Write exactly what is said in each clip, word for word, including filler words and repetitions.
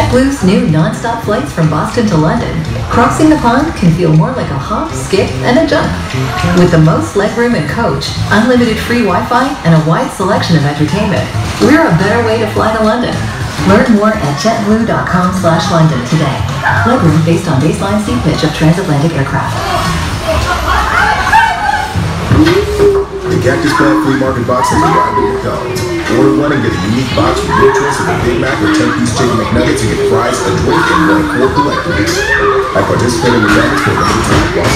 JetBlue's new non-stop flights from Boston to London. Crossing the pond can feel more like a hop, skip, and a jump. With the most legroom in coach, unlimited free Wi-Fi, and a wide selection of entertainment, we're a better way to fly to London. Learn more at jetblue dot com slash London today. Legroom based on baseline seat pitch of transatlantic aircraft. The Cactus Plant Flea Market Box has arrived at McDonald's. Order one and get a unique box with your choice of a Big Mac or ten-piece chicken McNuggets and get fries, a drink, and one core collectibles. At participating McDonald's for limited time while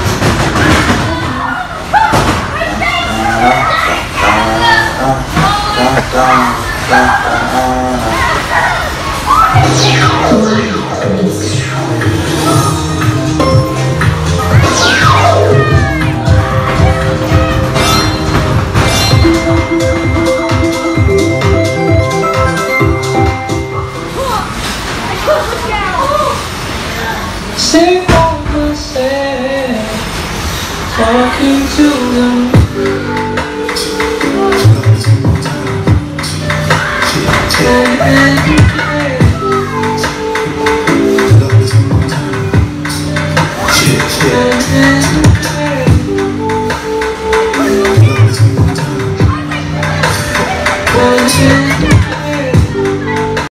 Sing over say, talking to them. Yeah.